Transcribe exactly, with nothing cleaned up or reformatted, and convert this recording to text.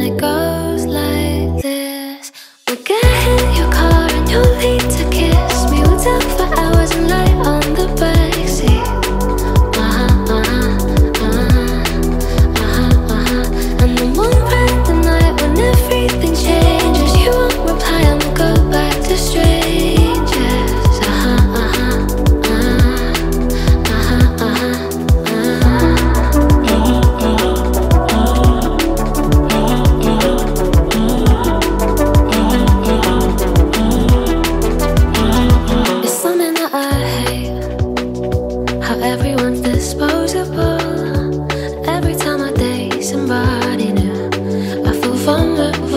it goes like this. We get in your car and you'll need to kiss me. We'll talk for hours and lie on the backseat. Uh-huh, uh-huh, uh-huh, uh-huh, uh-huh. And then one random night when everything changes, you won't reply and we'll go back to strangers. Uh-huh, uh-huh, uh-huh, uh-huh, uh-huh. Everyone's disposable. Every time I date somebody new, I feel vulnerable.